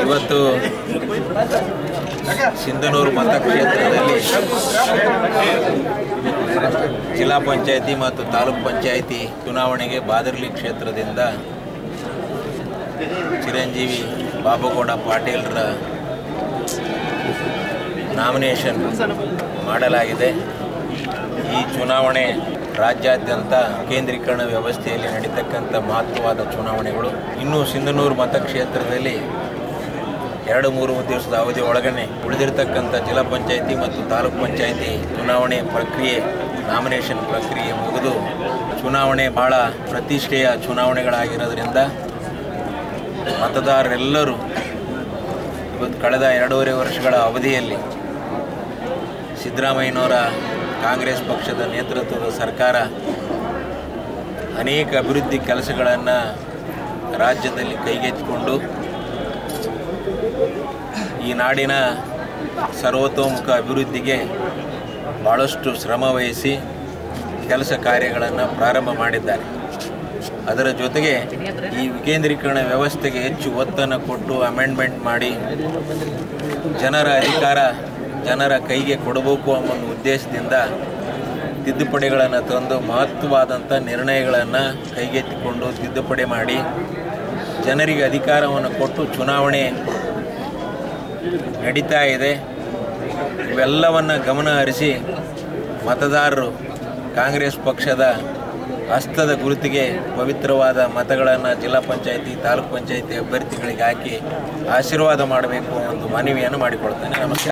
ಇವತ್ತು ಸಿಂಧನೂರು ಮತಕ್ಷೇತ್ರದಲ್ಲಿ ಜಿಲ್ಲಾ ಪಂಚಾಯಿತಿ ಮತ್ತು ತಾಲೂಕು ಪಂಚಾಯಿತಿ ಚುನಾವಣೆಗೆ ಬಾದರ್ಲಿ ಕ್ಷೇತ್ರದಿಂದ ಚಿರಂಜೀವಿ ಬಾಬುಗೌಡ ಪಾಟೀಲ್ರ ನಾಮಿನೇಷನ್ ಮಾಡಲಾಗಿದೆ. ಈ ಚುನಾವಣೆ ರಾಜ್ಯಾದ್ಯಂತ ಕೇಂದ್ರೀಕರಣ ವ್ಯವಸ್ಥೆಯಲ್ಲಿ ನಡೀತಕ್ಕಂಥ ಮಹತ್ವವಾದ ಚುನಾವಣೆಗಳು. ಇನ್ನು ಸಿಂಧನೂರು ಮತಕ್ಷೇತ್ರದಲ್ಲಿ 2-3 ದಿವಸದ ಅವಧಿ ಒಳಗನೆ ಉಳಿದಿರತಕ್ಕಂಥ ಜಿಲ್ಲಾ ಪಂಚಾಯಿತಿ ಮತ್ತು ತಾಲೂಕು ಪಂಚಾಯಿತಿ ಚುನಾವಣೆ ಪ್ರಕ್ರಿಯೆ, ನಾಮಿನೇಷನ್ ಪ್ರಕ್ರಿಯೆ ಮುಗಿದು ಚುನಾವಣೆ ಭಾಳ ಪ್ರತಿಷ್ಠೆಯ ಚುನಾವಣೆಗಳಾಗಿರೋದ್ರಿಂದ ಮತದಾರರೆಲ್ಲರೂ ಇವತ್ತು ಕಳೆದ 2.5 ವರ್ಷಗಳ ಅವಧಿಯಲ್ಲಿ ಸಿದ್ದರಾಮಯ್ಯನವರ ಕಾಂಗ್ರೆಸ್ ಪಕ್ಷದ ನೇತೃತ್ವದ ಸರ್ಕಾರ ಅನೇಕ ಅಭಿವೃದ್ಧಿ ಕೆಲಸಗಳನ್ನು ರಾಜ್ಯದಲ್ಲಿ ಕೈಗೆತ್ತಿಕೊಂಡು ಈ ನಾಡಿನ ಸರ್ವತೋಮುಖ ಅಭಿವೃದ್ಧಿಗೆ ಭಾಳಷ್ಟು ಶ್ರಮ ವಹಿಸಿ ಕೆಲಸ ಕಾರ್ಯಗಳನ್ನು ಪ್ರಾರಂಭ ಮಾಡಿದ್ದಾರೆ. ಅದರ ಜೊತೆಗೆ ಈ ವಿಕೇಂದ್ರೀಕರಣ ವ್ಯವಸ್ಥೆಗೆ ಹೆಚ್ಚು ಒತ್ತನ್ನು ಕೊಟ್ಟು ಅಮೆಂಡ್ಮೆಂಟ್ ಮಾಡಿ ಜನರ ಅಧಿಕಾರ ಜನರ ಕೈಗೆ ಕೊಡಬೇಕು ಅನ್ನೋ ಒಂದು ಉದ್ದೇಶದಿಂದ ತಿದ್ದುಪಡಿಗಳನ್ನು ತಂದು ಮಹತ್ವವಾದಂಥ ನಿರ್ಣಯಗಳನ್ನು ಕೈಗೆತ್ತಿಕೊಂಡು ತಿದ್ದುಪಡಿ ಮಾಡಿ ಜನರಿಗೆ ಅಧಿಕಾರವನ್ನು ಕೊಟ್ಟು ಚುನಾವಣೆ ನಡೀತಾ ಇದೆ. ಇವೆಲ್ಲವನ್ನು ಗಮನ ಹರಿಸಿ ಮತದಾರರು ಕಾಂಗ್ರೆಸ್ ಪಕ್ಷದ ಹಸ್ತದ ಗುರುತಿಗೆ ಪವಿತ್ರವಾದ ಮತಗಳನ್ನು ಜಿಲ್ಲಾ ಪಂಚಾಯಿತಿ ತಾಲೂಕು ಪಂಚಾಯಿತಿ ಅಭ್ಯರ್ಥಿಗಳಿಗೆ ಹಾಕಿ ಆಶೀರ್ವಾದ ಮಾಡಬೇಕು ಒಂದು ಮನವಿಯನ್ನು ಮಾಡಿಕೊಳ್ತೇನೆ. ನಮಸ್ಕಾರ.